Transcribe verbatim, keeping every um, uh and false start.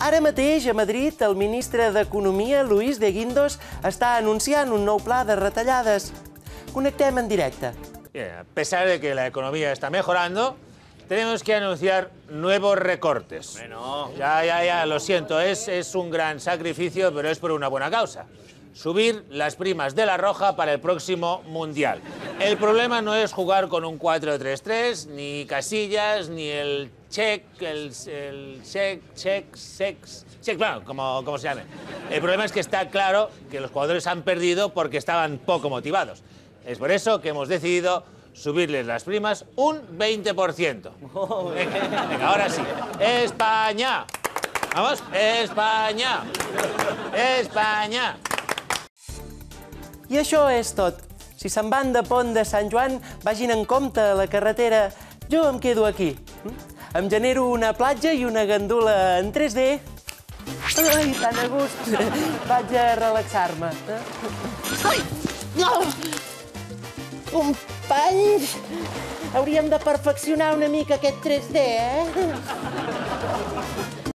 Ara mateix, a Madrid, el ministre d'Economia, Luis de Guindos, està anunciant un nou pla de retallades. Connectem en directe. Bien, a pesar de que la economía está mejorando, tenemos que anunciar nuevos recortes. Bueno. Ya, ya, ya, lo siento, es, es un gran sacrificio, pero es por una buena causa. Subir las primas de la Roja para el próximo Mundial. El problema no es jugar con un cuatro tres tres, ni Casillas, ni el check, el, el check, check, sex, check, claro, como, como se llame. El problema es que está claro que los jugadores han perdido porque estaban poco motivados. Es por eso que hemos decidido subirles las primas un veinte por ciento. Venga, venga, ahora sí. España. Vamos, España. España. I això és tot. Si se'n van de Pont de Sant Joan, vagin en compte a la carretera. Jo em quedo aquí. Em genero una platja i una gandula en tres D. Ai, tan a gust. Vaig a relaxar-me. Ai! No! Companys! Hauríem de perfeccionar una mica aquest tres D, eh?